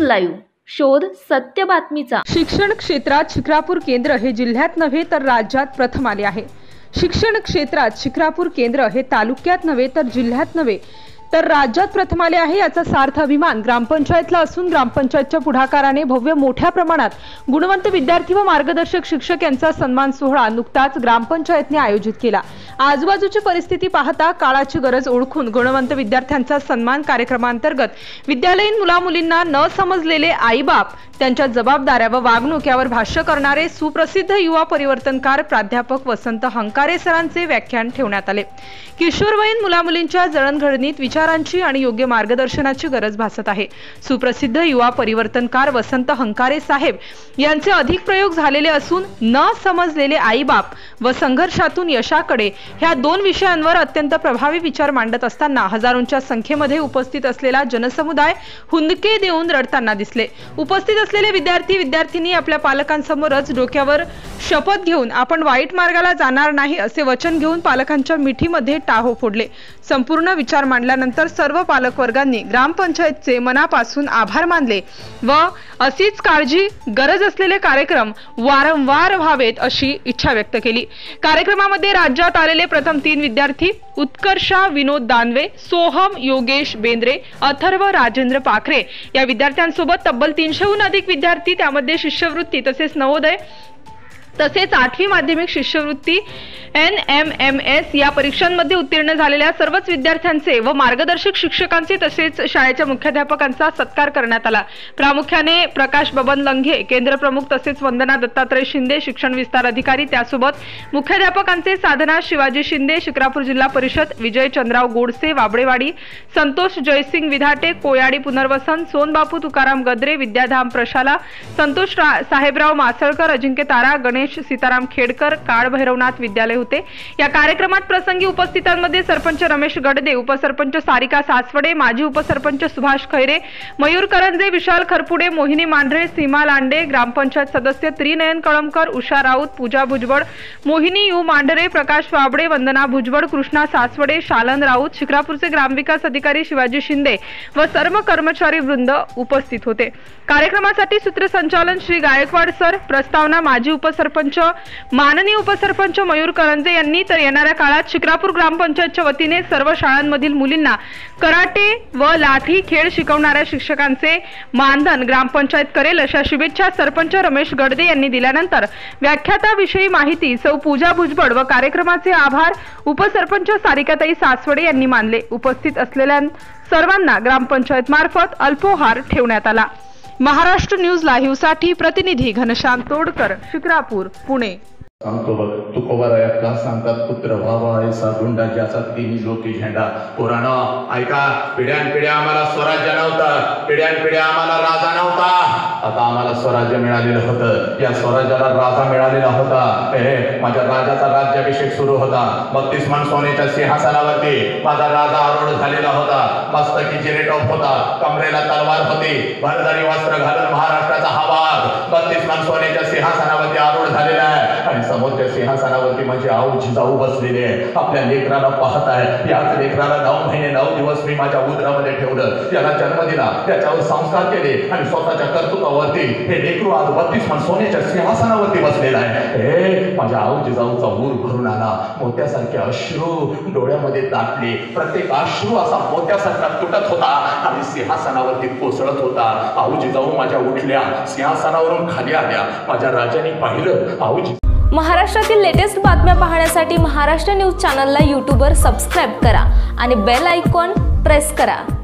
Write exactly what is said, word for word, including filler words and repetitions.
Live, शोध सत्य बातमीचा। शिक्षण क्षेत्रात शिक्रापूर केंद्र हे जिल्ह्यात नव्हे तर राज्यात प्रथम आले आहे। शिक्षण क्षेत्रात शिक्रापूर केंद्र हे तालुक्यात नव्हे तर जिल्ह्यात नव्हे तर राज्यात प्रथम आले आहे। याचा सार्थ अभिमान ग्रामपंचायतला असून ग्रामपंचायतच्या पुढाकाराने भव्य मोठ्या प्रमाणात गुणवंत विद्यार्थी व मार्गदर्शक शिक्षक यांचा सन्मान सोहळा नुकताच ग्रामपंचायतने आयोजित केला। आजूबाजूची परिस्थिती पाहता काळाची गरज ओळखून गुणवंत विद्यार्थ्यांचा सन्मान कार्यक्रमांतर्गत विद्यालयीन मुलामुलींना न समजलेले आईबाप, त्यांच्या जबाबदाऱ्या व वागणूक यावर भाष्य करणारे सुप्रसिद्ध युवा परिवर्तनकार प्राध्यापक वसंत हंकारे सरांचे व्याख्यान ठेवण्यात आले। किशोरवयीन मुलामुलींच्या जडणघडणीत विचारांची आणि योग्य मार्गदर्शनाची गरज भासत आहे। सुप्रसिद्ध युवा परिवर्तनकार वसंत हंकारे साहेब यांचे अधिक प्रयोग झालेले असून न समजलेले आईबाप व संघर्षातून यशाकडे ह्या दोन विषयांवर अत्यंत प्रभावी विचार मांडत असताना हजारोंच्या संख्येमध्ये उपस्थित असलेला जनसमुदाय हुंदके देऊन रडताना दिसले। उपस्थित असलेले विद्यार्थी विद्यार्थिनी आपल्या पालकांसमोरच डोक्यावर शपथ घेऊन आपण वाईट मार्गाला जाणार नाही असे वचन घेऊन पालकांच्या मिठीमध्ये टाहो फोडले। संपूर्ण विचार मांडल्यानंतर सर्व पालक वर्गांनी ग्रामपंचायतचे मनापासून आभार मानले व अशीच काळजी गरज असलेले कार्यक्रम वारंवार व्हावेत अशी इच्छा व्यक्त केली। कार्यक्रमामध्ये राज्यात आलेले प्रथम तीन विद्यार्थी उत्कर्षा विनोद दानवे, सोहम योगेश बेंद्रे, अथर्व राजेंद्र पाखरे या विद्यार्थ्यांसोबत तब्बल तीनशेहून अधिक विद्यार्थी, त्यामध्ये शिष्यवृत्ती तसेच नवोदय तसेच आठवी माध्यमिक शिष्यवृत्ती एन एम एम एस या परीक्षांमध्ये उत्तीर्ण झालेल्या सर्वच विद्यार्थ्यांचे व मार्गदर्शक शिक्षकांचे तसेच शाळेच्या मुख्याध्यापकांचा सत्कार करण्यात आला। प्रामुख्याने प्रकाश बबन लंघे केंद्र प्रमुख तसेच वंदना दत्तात्रय शिंदे शिक्षण विस्तार अधिकारी, त्यासोबत मुख्याध्यापकांचे साधना शिवाजी शिंदे शिक्रापूर जिल्हा परिषद, विजय चंद्रराव गोडसे वाबळेवाडी, संतोष जयसिंग विधाटे कोयाडी पुनर्वसन, सोनबापू तुकाराम गद्रे विद्याधाम प्रशाला, संतोष साहेबराव मासळकर, अजिंक्य तारा, गणेश सीताराम खेडकर काळ भैरवनाथ विद्यालय होते। या कार्यक्रमात प्रसंगी उपस्थितांमध्ये सरपंच रमेश गडदे, उपसरपंच सारिका सासवडे, माजी उपसरपंच सुभाष खैरे, मयूर करंजे, विशाल खरपुडे, मोहिनी मांढरे, सीमा लांडे, ग्रामपंचायत सदस्य त्रिनयन कळमकर, उषा राऊत, पूजा भुजबळ, मोहिनी यू मांढरे, प्रकाश वाबडे, वंदना भुजबळ, कृष्णा सासवडे, शालन राऊत, शिक्रापूरचे ग्रामविकास अधिकारी शिवाजी शिंदे व सर्व कर्मचारी वृंद उपस्थित होते। कार्यक्रमासाठी सूत्रसंचालन श्री गायकवाड सर, प्रस्तावना माजी उपसरपंच माननीय उपसरपंच मयूर करंजे यांनी, तर येणाऱ्या काळात शिक्रापूर ग्रामपंचायतच्या वतीने सर्व शाळांमधील मुलींना कराटे व लाठी खेळ शिकवणाऱ्या शिक्षकांचे मानधन ग्रामपंचायत करेल अशा शुभेच्छा सरपंच रमेश गडदे यांनी दिल्यानंतर व्याख्याताविषयी माहिती सौ पूजा भुजबळ व कार्यक्रमाचे आभार उपसरपंच सारिकाताई सासवडे यांनी मानले। उपस्थित असलेल्या सर्वांना ग्रामपंचायत मार्फत अल्पोहार ठेवण्यात आला। महाराष्ट्र न्यूज लाईव्ह साठी प्रतिनिधी घनश्याम तोडकर, शिक्रापूर, पुणे। सांगतो बघ तुकोबाराया का सांगतात, पुत्र व्हावा ऐसा गुंडा ज्याचा तिन्ही लोकी झेंडा। पुराण ऐका, पिढ्यान पिढ्या आम्हाला स्वराज्य नव्हतं, पिढ्यान पिढ्या आम्हाला राजा नव्हता, आता आम्हाला स्वराज्य मिळालेलं होतं। या स्वराज्याला राजा मिळालेला होता। ए माझ्या राजाचा राज्याभिषेक सुरू होता। बत्तीस मन सोन्याच्या सिंहासनावरती माझा राजा आरूढ झालेला होता। मस्तकी जिरेटॉप होता, कमरेला तलवार होती, भरदारी वस्त्र घालून महाराष्ट्राचा हा वाघ बत्तीस मन सोन्याच्या सिंहासनावरती आरूढ झालेला आहे आणि समोरच्या सिंहासनावरती म्हणजे आऊ जिजाऊ बसलेले आहे। आपल्या लेकराला पाहत आहे। याच लेकराला नऊ महिने नऊ दिवस मी माझ्या उदरामध्ये ठेवलं, याला जन्म दिला, त्याच्यावर संस्कार केले आणि स्वतःच्या कर्तृत्वावरती हे लेकरू आज बत्तीस मन सोन्याच्या सिंहासनावरती बसलेला आहे। हे माझ्या आऊ जिजाऊचा ऊर भरून आला, मोत्यासारखे अश्रू डोळ्यामध्ये दाटले, प्रत्येक अश्रू असा मोत्यासारखा तुटत होता आणि सिंहासनावरती कोसळत होता। आऊ जिजाऊ माझ्या उठल्या, सिंहासनावरून खाली आल्या, माझ्या राजाने पाहिलं आऊ महाराष्ट्रातील लेटेस्ट बातम्या पाहण्यासाठी महाराष्ट्र न्यूज चॅनलला यूट्यूबवर सबस्क्राईब करा आणि बेल आयकॉन प्रेस करा।